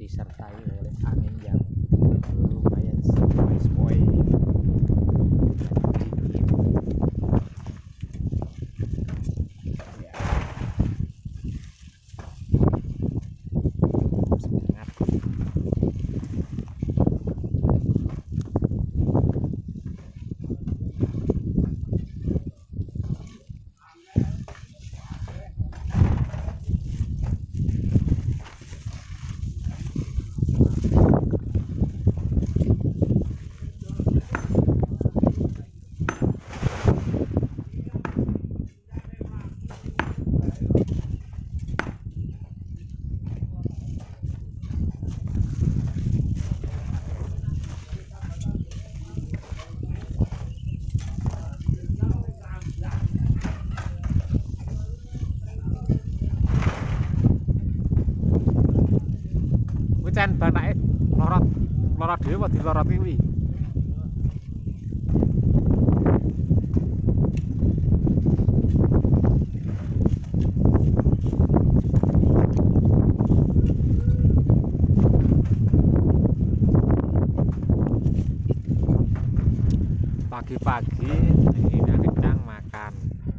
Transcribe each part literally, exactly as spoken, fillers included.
disertai oleh angin yang lumayan sepoi-sepoi. Cen banake lorot lorot dhewe apa dilorot kuwi. Pagi-pagi ini kencang makan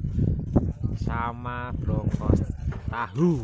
sama brongkos tahu.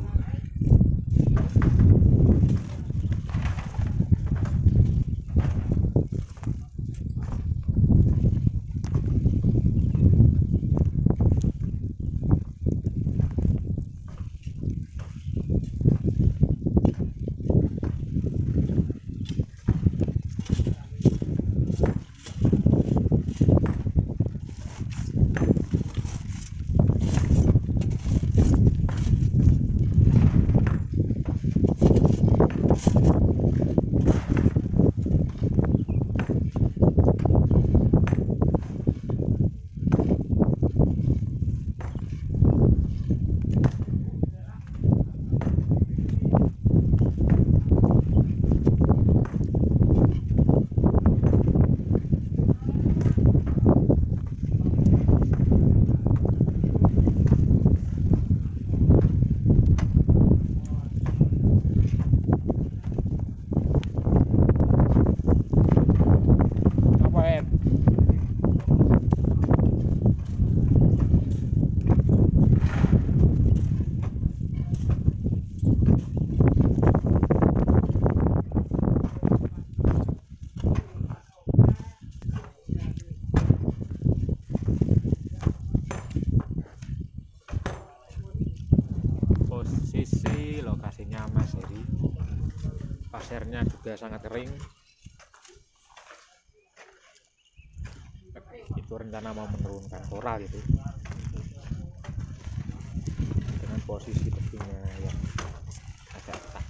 Posisi lokasinya Mas Heri, pasirnya juga sangat kering. Itu rencana mau menurunkan koral gitu dengan posisi tepinya yang agak retak.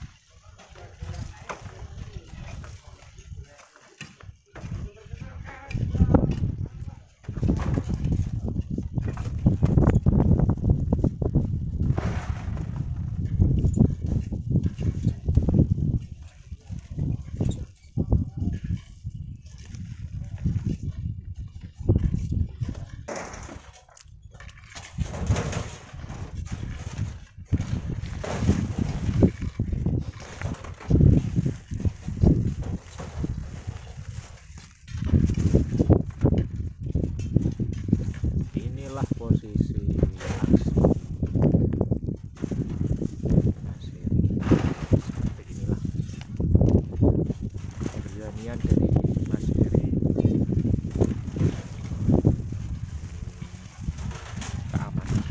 Inilah posisi langsung Mas Heri. Seperti inilah keberanian dari Mas Heri, keamanan.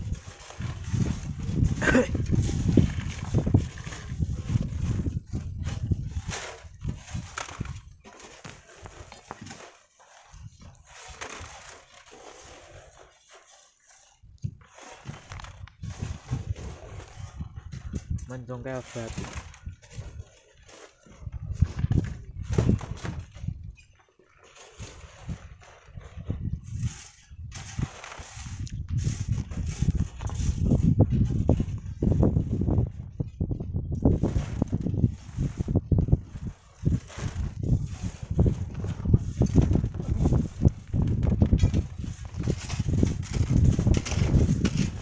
Mencongkel batu.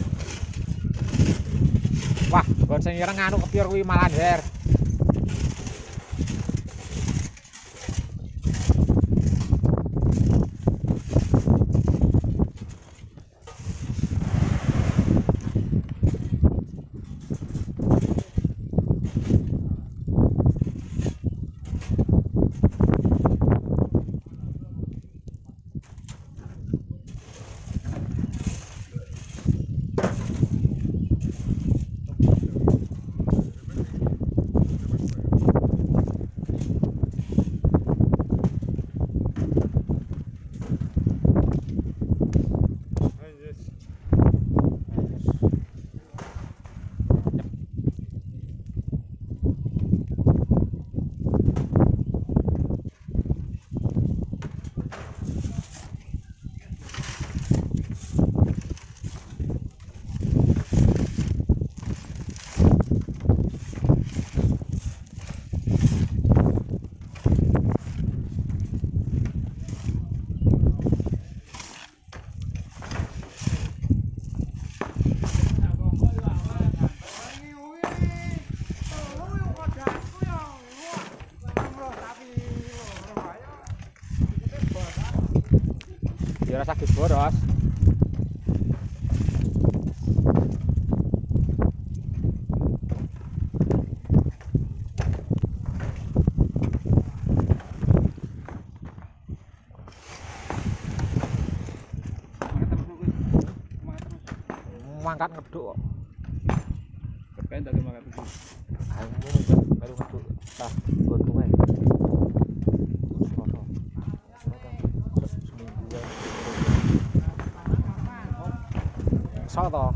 Wah, kon sing ireng anu kepiur kuwi malah, Der. Ya rasa boros. Mangkat ngeduk. Kepen tak mangkat iki. Aku baru ngeduk. Tah, nggon wae. Soto.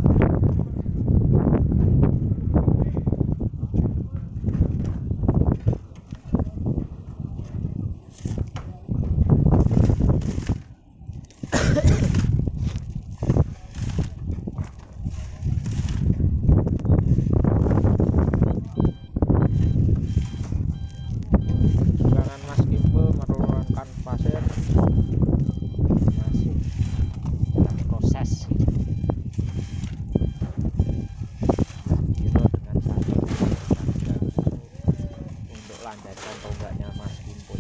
Jangan Mas Ibu menurunkan pasir masih dalam proses. Untuk landasan tonggaknya Mas Kimpul.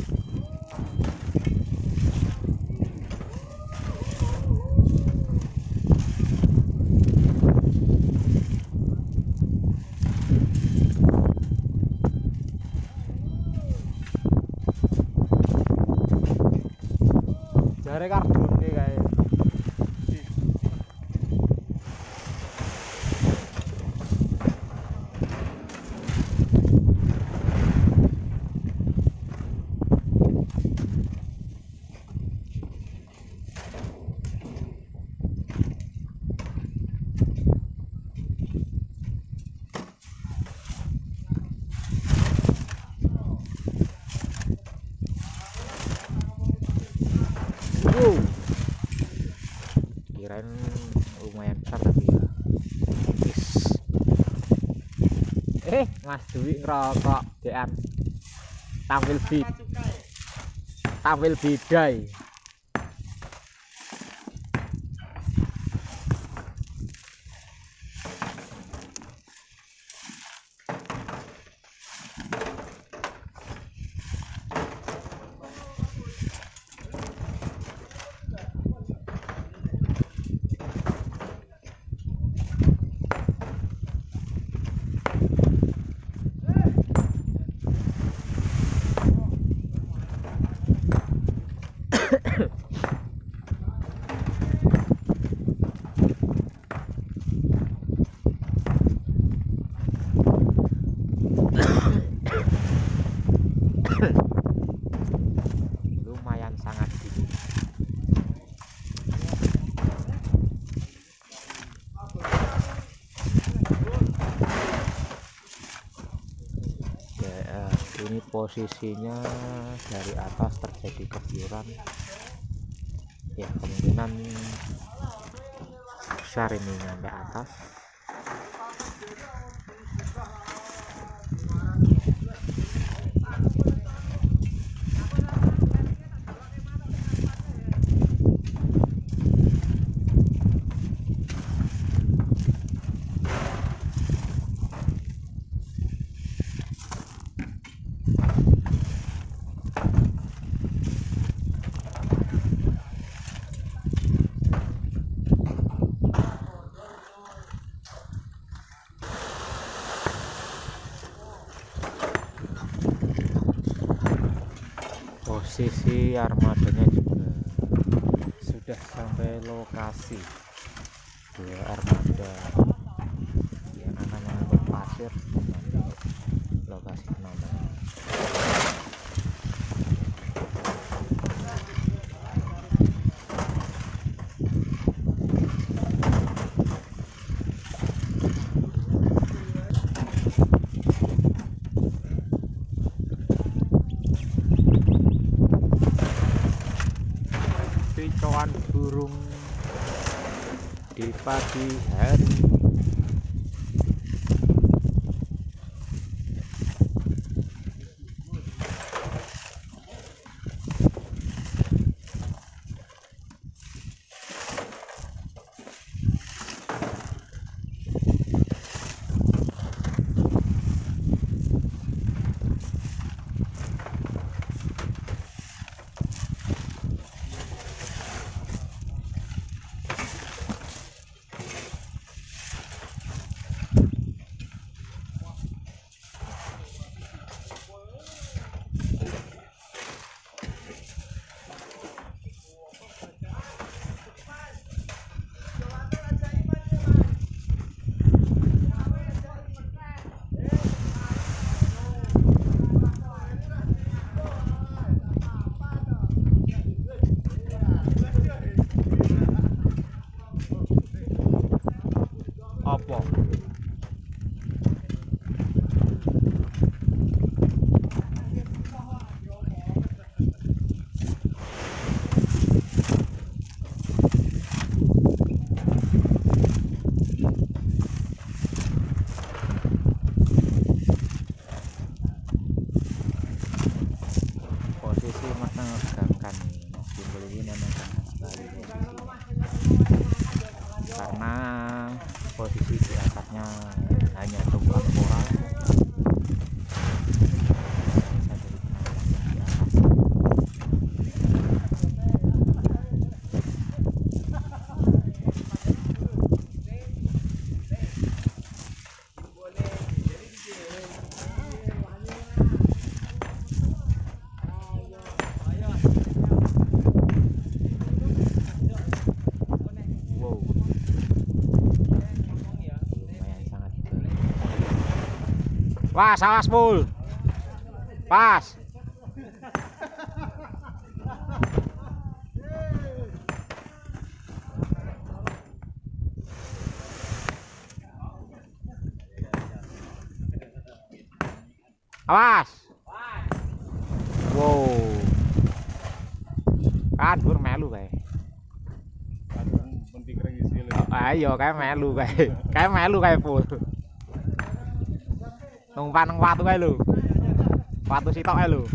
Jare kardun iki kae. Wow. Kirain lumayan besar tapi ya tipis. Eh, Mas Dwi ngerokok dean. Tampil bid. Tampil bidai. Lumayan sangat dingin. Ya, ini posisinya dari atas terjadi kebiuran. Ya, kemungkinan besar ini sampai atas. Posisi armadanya juga sudah sampai lokasi. Dua armada yang akan mengangkut pasir sampai lokasi penambangan. Kicauan burung di pagi hari. posisi menegangkan nih. Simbol ini menegangkan sekali karena posisi di atasnya hanya tumpukan koral. Pas, awas full. Pas. Awas. Wow. Kan gur melu kae. Ayo kae melu kae. Kae melu kae full. Numpan nang watu kae lho. Watu sitok kae lho.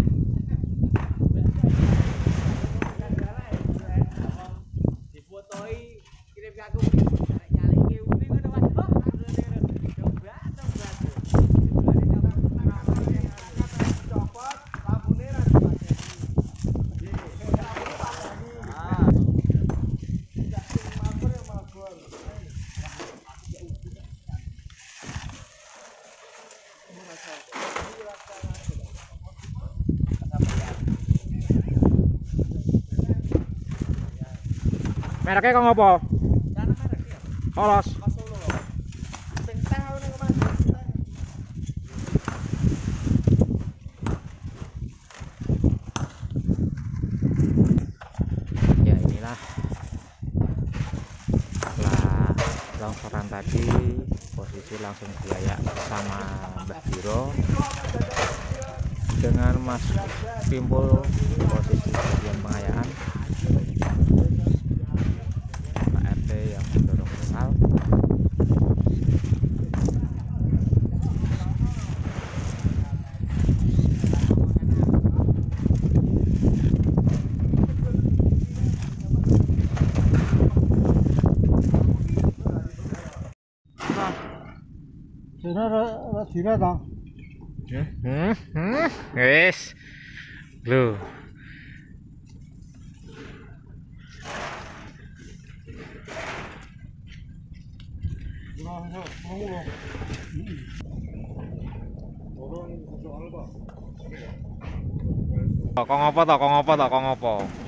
Difotoi kirim ke aku nyalike upi ngono Mas. Coba coba. Copot lambune ra dipake. Ah. Tidak sing mabur ya mabur. Mereknya kok ngopo? Polos. Ya inilah setelah longsoran tadi, posisi langsung diayak sama Mbah Biro dengan Mas Timbul posisi bagian pengayaan. Pak R T yang mendorong kesal. Dina ra dina ta. Hmm, hmm, wis. Lho. Kok ngopo to? Kok ngopo to? Kok ngopo?